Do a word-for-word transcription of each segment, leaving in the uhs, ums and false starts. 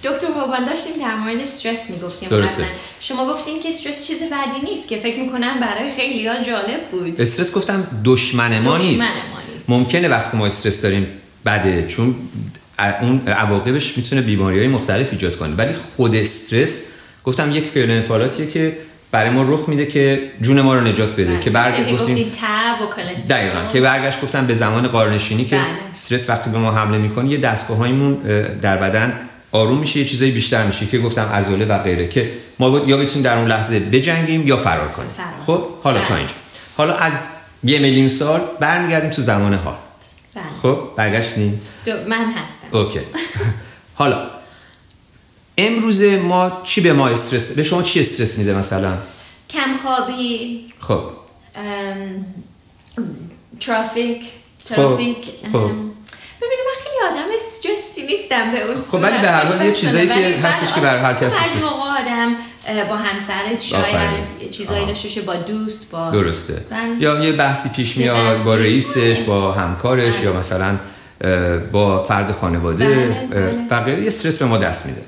دکتر بابان داشتیم در مورد استرس میگفتیم. درسته. شما گفتین که استرس چیز بدی نیست که فکر میکنم برای خیلی‌ها جالب بود. استرس گفتم دشمن ما نیست. ممکنه وقتی ما استرس داریم بده، چون اون عواقبش میتونه بیماری‌های مختلف ایجاد کنه، ولی خود استرس گفتم یک فعل انفعالاتیه که برای ما رخ میده که جون ما رو نجات بده. بله. که برگشت گفتیم تب و کلسترول. دقیقاً که برگشت گفتم به زمان قارنشینی که بله. استرس وقتی به ما حمله میکنه یه دستگاه‌هایمون در بدن آروم میشه، یه چیزای بیشتر میشه که گفتم عضله و غیره، که ما یا بتونیم در اون لحظه بجنگیم یا فرار کنیم. فرار. خب حالا بله. تا اینجا حالا از یه میلیون سال برمیگردیم تو زمان حال. بله. خب برگشتیم. من هستم. اوکی. حالا امروز ما چی به ما استرس، به شما چی استرس میده؟ مثلا کمخوابی. خب ترافیک ترافیک ببینید من خیلی آدم استرسی نیستم به اون خب ولی به هر حال یه چیزایی که هستش که برای هر کس هست. از موقع آدم با همسرت شاید چیزایی داشته باشه، با دوست، با درسته بل... یا یه بحثی پیش میاد با رئیسش، با همکارش بله. یا مثلا با فرد خانواده و غیره. یه استرس به ما دست میده.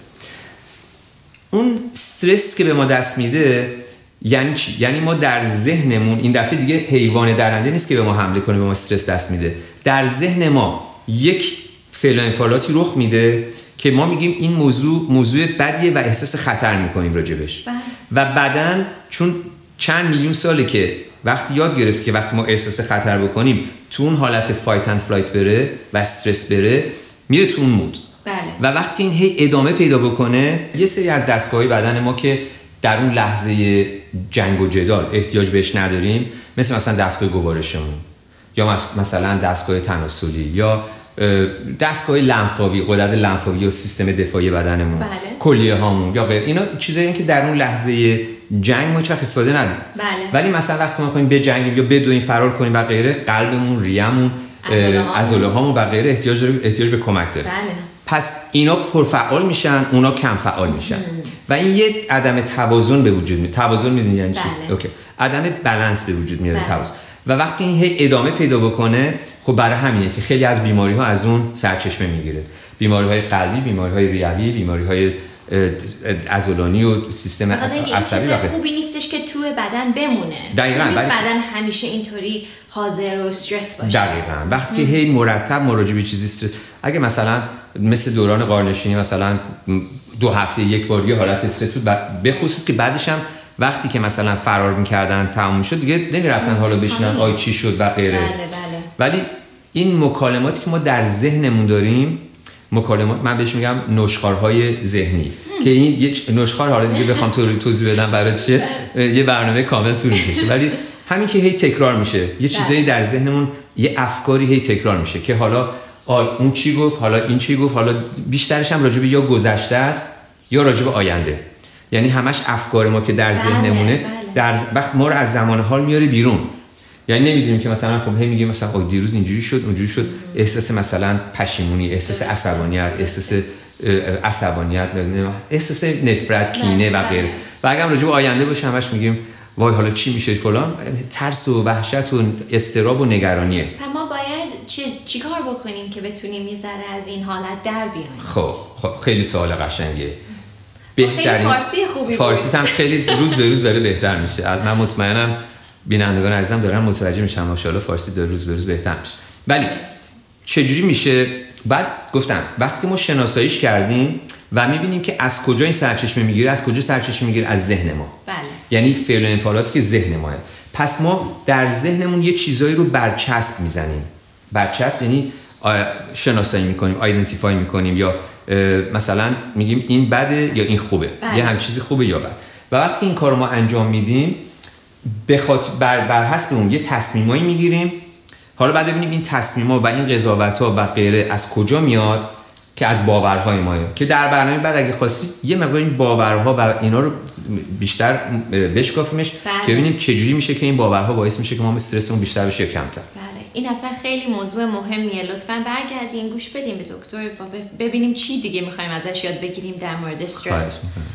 اون استرس که به ما دست میده یعنی چی؟ یعنی ما در ذهنمون این دفعه دیگه حیوان درنده نیست که به ما حمله کنه به ما استرس دست میده. در ذهن ما یک فعل و انفعالاتی رخ میده که ما میگیم این موضوع موضوع بدیه و احساس خطر میکنیم راجبش. و بدن چون چند میلیون ساله که وقتی یاد گرفت که وقتی ما احساس خطر بکنیم تو اون حالت فایت اند فلایت بره و استرس بره، میره تو اون مود. بله. و وقتی که این هی ادامه پیدا بکنه، یه سری از دستگاه‌های بدن ما که در اون لحظه جنگ و جدال احتیاج بهش نداریم، مثل مثلا دستگاه گوارشمون یا مثلا دستگاه تناسلی یا دستگاه لنفاوی، غدد لنفاوی و سیستم دفاعی بدنمون، بله. کلیه هامون یا غیر، اینا چیزایی که در اون لحظه جنگ ما هیچ وقت استفاده نداریم. بله. ولی مثلا وقتی ما می‌خوایم بجنگیم یا بدویم فرار کنیم و غیره، قلبمون، ریه‌مون، عضله هامون و غیره احتیاج داره احتیاج به کمک داره. بله. پس اینا پرفعال میشن، اونا کم فعال میشن و این یه عدم توازن به وجود میاد. توازن میدونی یعنی چی؟ بله. اوکی. عدم بالانس به وجود میاد. بله. توازن. و وقتی این هی ادامه پیدا بکنه، خب برای همینه که خیلی از بیماری ها از اون سرچشمه میگیره. بیماری های قلبی، بیماری های ریوی، بیماری های عضلانی و سیستم عصبی و خوبی نیستش که تو بدن بمونه. دقیقاً. نیست بدن همیشه اینطوری حاضر و استرس باشه. دقیقاً. وقتی که هی مرتب مراجعه به چیزی استرس، اگه مثلا مثل دوران قارنشینی مثلا دو هفته یک بار یه حالت استرس بود، به خصوص که بعدش هم وقتی که مثلا فرار می‌کردن تموم شد دیگه نمی‌رفتن حالا بشینن آی چی شد و غیره. بله بله. ولی این مکالماتی که ما در ذهنمون داریم، مکالمات من بهش میگم نشخوارهای ذهنی هم. که این یک نشخوار، حالا دیگه بخوام تو توضیح بدم برات چیه یه برنامه کامل طول می‌کشه، ولی همین که هی تکرار میشه، یه چیزایی در ذهنمون، یه افکاری هی تکرار میشه که حالا اون چی گفت، حالا این چی گفت، حالا بیشترش هم راجع به یا گذشته است یا راجع به آینده. یعنی همش افکار ما که در ذهنمونه، بله، بله. در وقت ما رو از زمان حال میاره بیرون. یعنی نمیدونیم که مثلا خب هی میگیم مثلا آ دیروز اینجوری شد اونجوری شد، احساس مثلا پشیمونی، احساس عصبانیت، احساس عصبانیت، احساس نفرت، کینه و غیره. و اگه راجع به آینده باشه همش میگیم وای حالا چی میشه فلان، ترس و وحشت و اضطراب و نگرانیه. ما باید چی چیکار بکنیم که بتونیم یه ذره از این حالت در بیایم؟ خب خب خیلی سوال قشنگه. بهترین فارسی خوبی فارسی هم خیلی روز به روز داره بهتر میشه. من مطمئنم بینندگان عزیزم دارن متوجه میشن ماشاءالله فارسی داره روز به روز بهتر میشه. ولی چجوری میشه؟ بعد گفتم وقتی که ما شناساییش کردیم و میبینیم که از کجا این سرچشمه میگیره، از کجا سرچشمه میگیره؟ از ذهن ما. بله. یعنی فعل و انفعالاتی که ذهن ماه. پس ما در ذهنمون یه چیزایی رو برچسب میزنیم. برچسب یعنی شناسایی میکنیم، آیدنتیفای میکنیم، یا مثلا میگیم این بده یا این خوبه. بله. یه هم چیزی خوبه یا بد. و وقتی این کارو ما انجام میدیم بخاطر بر بر حسب اون یه تصمیمایی میگیریم. حالا بعد ببینیم این تصمیم‌ها و این قضاوت‌ها و غیره از کجا میاد، که از باورهای ماه. که در برنامه بعد اگه خواستید یه مقدار این باورها و اینا رو بیشتر بشکافیمش که ببینیم چه جوری میشه که این باورها باعث میشه که ما استرسمون بیشتر بشه یا کمتر. بله، این اصلا خیلی موضوع مهمیه. لطفاً برگردین گوش بدیم به دکتر و ببینیم چی دیگه می‌خوایم ازش یاد بگیریم در مورد استرس.